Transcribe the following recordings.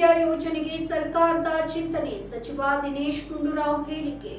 ಆರೋಗ್ಯ ಯೋಜನೆಗೆ ಸರ್ಕಾರದ ಚಿಂತನೆ, ಸಚಿವ ದಿನೇಶ್ ಗುಂಡೂರಾವ್ ಹೇಳಿಕೆ.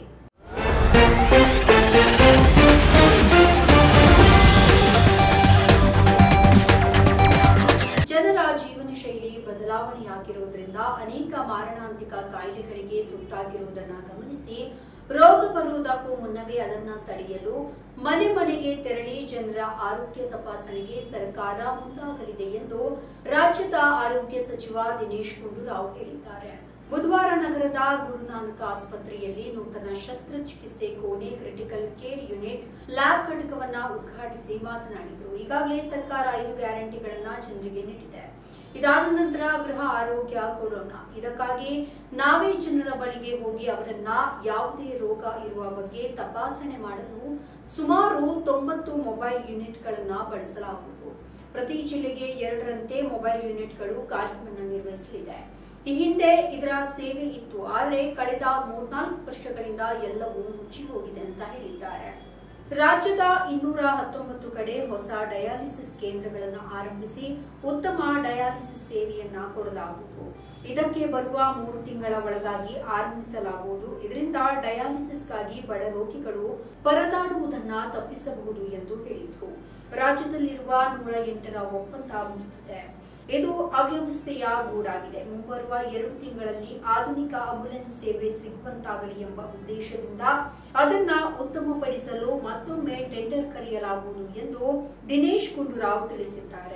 ಜನರ ಜೀವನ ಶೈಲಿ ಬದಲಾವಣೆಯಾಗಿರುವುದರಿಂದ ಅನೇಕ ಮಾರಣಾಂತಿಕ ಕಾಯಿಲೆಗಳಿಗೆ ತುತ್ತಾಗಿರುವುದನ್ನು ಗಮನಿಸಿ ರೋಗ ಬರುವುದಕ್ಕೂ ಮುನ್ನವೇ ಅದನ್ನ ತಡೆಯಲು ಮನೆ ಮನೆಗೆ ತೆರಳಿ ಜನರ ಆರೋಗ್ಯ ತಪಾಸಣೆಗೆ ಸರ್ಕಾರ ಮುಂದಾಗಲಿದೆ ಎಂದು ರಾಜ್ಯದ ಆರೋಗ್ಯ ಸಚಿವ ದಿನೇಶ್ ಗುಂಡೂರಾವ್ ಹೇಳಿದ್ದಾರೆ. ಬುಧವಾರ ನಗರದ ಗುರುನಾನಕ್ ಆಸ್ಪತ್ರೆಯಲ್ಲಿ ನೂತನ ಶಸ್ತ್ರಚಿಕಿತ್ಸೆ ಕೋಣೆ, ಕ್ರಿಟಿಕಲ್ ಕೇರ್ ಯೂನಿಟ್, ಲ್ಯಾಬ್ ಘಟಕವನ್ನ ಉದ್ಘಾಟಿಸಿ ಮಾತನಾಡಿದರು. ಈಗಾಗಲೇ ಸರ್ಕಾರ 5 ಗ್ಯಾರಂಟಿಗಳನ್ನ ಜನರಿಗೆ ನೀಡಿದೆ. ಇದಾದ ನಂತರ ಗೃಹ ಆರೋಗ್ಯ ಕೊಡೋಣ. ಇದಕ್ಕಾಗಿ ನಾವೇ ಜನರ ಬಳಿಗೆ ಹೋಗಿ ಅವರನ್ನ ಯಾವುದೇ ರೋಗ ಇರುವ ಬಗ್ಗೆ ತಪಾಸಣೆ ಮಾಡಲು ಸುಮಾರು 90 ಮೊಬೈಲ್ ಯೂನಿಟ್ಗಳನ್ನ ಬಳಸಲಾಗುವುದು. ಪ್ರತಿ ಜಿಲ್ಲೆಗೆ 2ರಂತೆ ಮೊಬೈಲ್ ಯೂನಿಟ್ಗಳು ಕಾರ್ಯವನ್ನು ನಿರ್ವಹಿಸಲಿದೆ. ಈ ಹಿಂದೆ ಇದರ ಸೇವೆ ಇತ್ತು, ಆದರೆ ಕಳೆದ 3-4 ವರ್ಷಗಳಿಂದ ಎಲ್ಲವೂ ಮುಚ್ಚಿ ಹೋಗಿದೆ ಅಂತ ಹೇಳಿದ್ದಾರೆ. ರಾಜ್ಯದ 219 ಕಡೆ ಹೊಸ ಡಯಾಲಿಸಿಸ್ ಕೇಂದ್ರಗಳನ್ನು ಆರಂಭಿಸಿ ಉತ್ತಮ ಡಯಾಲಿಸಿಸ್ ಸೇವೆಯನ್ನ ಕೊಡಲಾಗುವುದು. ಇದಕ್ಕೆ ಬರುವ 3 ತಿಂಗಳ ಒಳಗಾಗಿ ಆರಂಭಿಸಲಾಗುವುದು. ಇದರಿಂದ ಡಯಾಲಿಸಿಸ್ಗಾಗಿ ಬಡ ರೋಗಿಗಳು ಪರದಾಡುವುದನ್ನು ತಪ್ಪಿಸಬಹುದು ಎಂದು ಹೇಳಿದರು. ರಾಜ್ಯದಲ್ಲಿರುವ 108ರ ಒಪ್ಪಂದ ಮುಗಿದಿದೆ. ಇದು ಅವ್ಯವಸ್ಥೆಯ ಗೂಡಾಗಿದೆ. ಮುಂಬರುವ 2 ತಿಂಗಳಲ್ಲಿ ಆಧುನಿಕ ಆಂಬ್ಯುಲೆನ್ಸ್ ಸೇವೆ ಸಿಗುವಂತಾಗಲಿ ಎಂಬ ಉದ್ದೇಶದಿಂದ ಅದನ್ನ ಉತ್ತಮಪಡಿಸಲು ಮತ್ತೊಮ್ಮೆ ಟೆಂಡರ್ ಕರೆಯಲಾಗುವುದು ಎಂದು ದಿನೇಶ್ ಗುಂಡೂರಾವ್ ತಿಳಿಸಿದ್ದಾರೆ.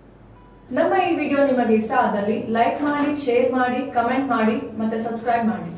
ನಮ್ಮ ಈ ವಿಡಿಯೋ ನಿಮಗೆ ಇಷ್ಟ ಆದಲ್ಲಿ ಲೈಕ್ ಮಾಡಿ, ಶೇರ್ ಮಾಡಿ, ಕಮೆಂಟ್ ಮಾಡಿ ಮತ್ತೆ ಸಬ್ಸ್ಕ್ರೈಬ್ ಮಾಡಿ.